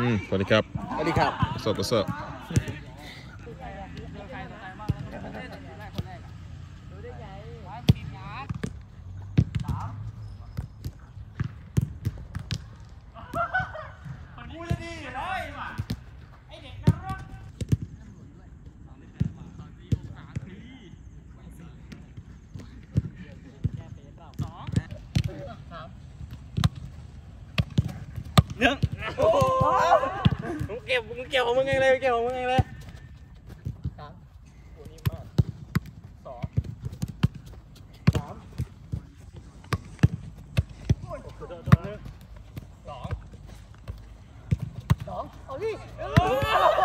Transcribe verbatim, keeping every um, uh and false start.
มสวัสดีครับสวัสดีครับสดสดหนึ่งมึงเก็บมึงเก็บของมึงเองเลยเก็บของมึงเองเลยสามตัวนี้มากสองสามโอ้ยโดนโดนหนึ่งสองสองเอาดิ